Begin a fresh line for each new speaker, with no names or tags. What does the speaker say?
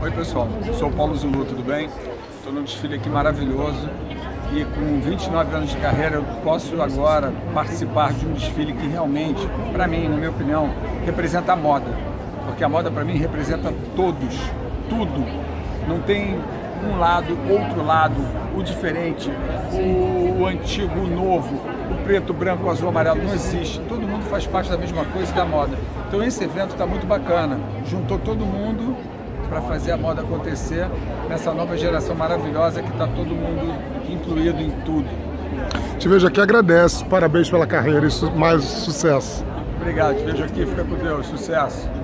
Oi pessoal, sou o Paulo Zulu, tudo bem? Estou num desfile aqui maravilhoso e com 29 anos de carreira eu posso agora participar de um desfile que realmente, para mim, na minha opinião, representa a moda. Porque a moda para mim representa todos, tudo. Não tem um lado, outro lado, o diferente, o antigo, o novo, o preto, o branco, o azul, o amarelo, não existe. Todo mundo faz parte da mesma coisa da moda. Então esse evento está muito bacana, juntou todo mundo para fazer a moda acontecer nessa nova geração maravilhosa que está todo mundo incluído em tudo.
Te vejo aqui, agradeço, parabéns pela carreira e mais sucesso.
Obrigado, te vejo aqui, fica com Deus, sucesso.